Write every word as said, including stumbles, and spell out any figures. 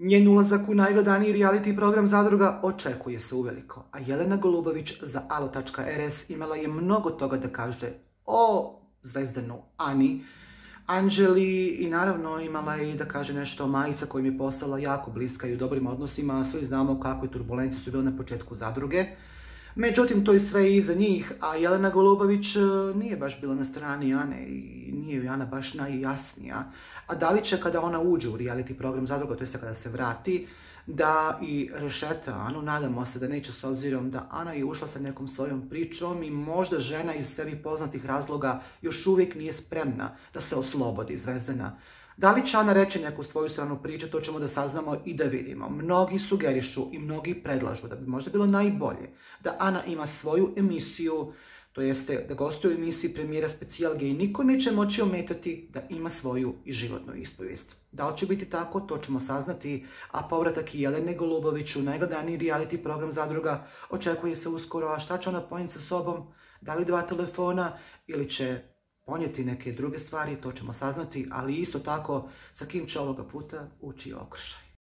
Njen ulazak u najgledaniji reality program Zadruga očekuje se uveliko, a Jelena Golubović za alo tačka er es imala je mnogo toga da kaže o Zvezdanu Ani, Anđeli i naravno imala je i da kaže nešto o Majica kojim je postala jako bliska i u dobrim odnosima, svi znamo kakve turbulencije su bile na početku Zadruge. Međutim, to je sve iza njih, a Jelena Golubović nije baš bila na strani Ane i nije joj Ana baš najjasnija. A da li će kada ona uđe u reality program Zadruga, to jest kada se vrati, da i rešeta Anu, nadamo se da neće, s obzirom da Ana je ušla sa nekom svojom pričom i možda žena iz sebi poznatih razloga još uvijek nije spremna da se oslobodi Zvezdana. Da li će Ana reći neku svoju stranu priče, to ćemo da saznamo i da vidimo. Mnogi sugerišu i mnogi predlažu da bi možda bilo najbolje da Ana ima svoju emisiju, to jeste da gostuje u emisiji premijera Specijal gej, niko neće moći ometati da ima svoju i životnu ispovijest. Da li će biti tako, to ćemo saznati, a povratak i Jelene Golubović u najgledaniji reality program Zadruga očekuje se uskoro, a šta će ona ponijeti sa sobom, da li dva telefona ili će ponijeti neke druge stvari, to ćemo saznati, ali isto tako sa kim će ovoga puta ući okršaj.